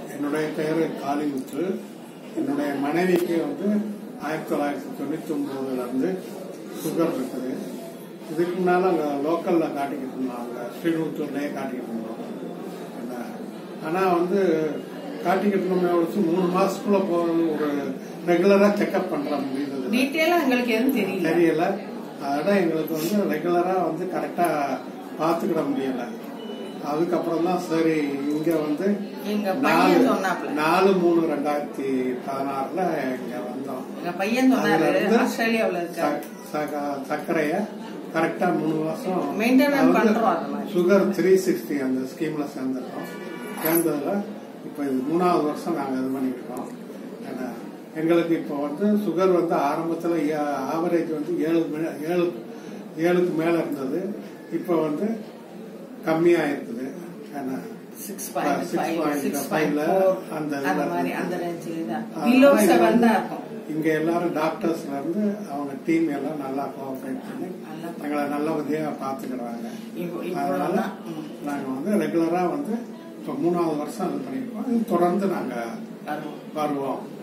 என்னுடைய பெயர் காளிமுத்து. என்னுடைய மனைவிக்கு 1999 சுகர் இருக்குது. இதுக்கு முன்னால அங்கே லோக்கலில் காட்டிக்கிட்டு இருந்தாங்க, ஸ்ரீநூத்தூர்லேயே காட்டிக்கிட்டு இருந்தோம். ஆனால் காட்டிக்கிட்டு இருந்தோமே 3 மாசத்துக்குள்ள போகணும். ஒரு ரெகுலராக செக்அப் பண்ணுற முடியுது. டீட்டெயிலாக எங்களுக்கு எதுவும் தெரியல. அதோட எங்களுக்கு ரெகுலராக கரெக்டாக பார்த்துக்கிட முடியல. அதுக்கப்புறம் தான் சரி இங்க 4/3/2016 இங்க வந்தோம். சர்க்கரைய கரெக்டா 3 வருஷம் சுகர் 360 அந்த ஸ்கீம்ல சேர்ந்துட்டோம். சேர்ந்ததுல இப்ப இது 3வது வருஷம் நாங்க இது பண்ணிக்கிட்டோம். எங்களுக்கு இப்போ சுகர் ஆரம்பத்துல ஆவரேஜ் 7க்கு மேல இருந்தது. இப்ப கம்மியா இருக்குது. 6.5 இங்க எல்லாரும் டாக்டர்ஸ்ல இருந்து அவங்க டீம் எல்லாம் நல்லா கோஆபரேட் பண்ணி எங்களை நல்லபடியா பாத்துக்கிறாங்க. அதனால நாங்க ரெகுலரா இப்ப 3வது வருஷம் இது பண்ணிருக்கோம். தொடர்ந்து நாங்க வருவோம்.